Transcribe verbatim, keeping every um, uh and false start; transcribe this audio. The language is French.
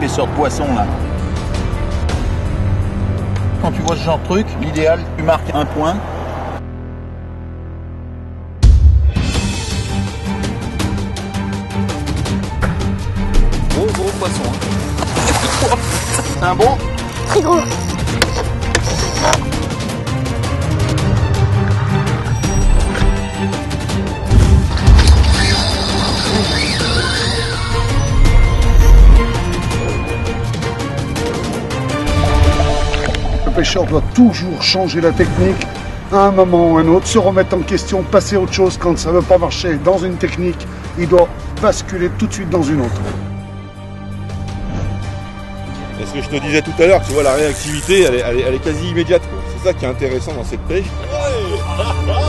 l'épaisseur de poisson là. Quand tu vois ce genre de truc, l'idéal, tu marques un point. Gros gros poisson. Hein. C'est un bon? Très gros. Le pêcheur doit toujours changer la technique à un moment ou à un autre, se remettre en question, passer à autre chose quand ça ne veut pas marcher dans une technique, il doit basculer tout de suite dans une autre. Et ce que je te disais tout à l'heure, tu vois, la réactivité, elle est, elle est, elle est quasi immédiate. C'est ça qui est intéressant dans cette pêche. Ouais.